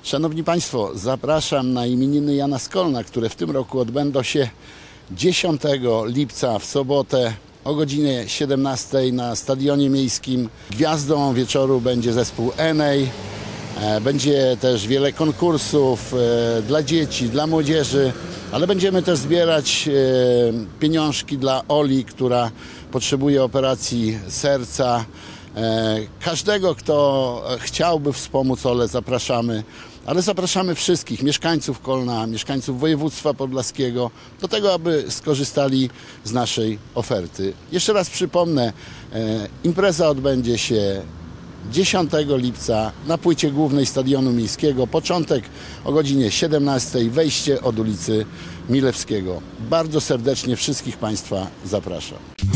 Szanowni Państwo, zapraszam na imieniny Jana Skolna, które w tym roku odbędą się 10 lipca w sobotę o godzinie 17 na Stadionie Miejskim. Gwiazdą wieczoru będzie zespół Enej. Będzie też wiele konkursów dla dzieci, dla młodzieży, ale będziemy też zbierać pieniążki dla Oli, która potrzebuje operacji serca. Każdego, kto chciałby wspomóc Olę, zapraszamy, ale zapraszamy wszystkich mieszkańców Kolna, mieszkańców województwa podlaskiego do tego, aby skorzystali z naszej oferty. Jeszcze raz przypomnę, impreza odbędzie się 10 lipca na płycie głównej Stadionu Miejskiego. Początek o godzinie 17, wejście od ulicy Milewskiego. Bardzo serdecznie wszystkich Państwa zapraszam.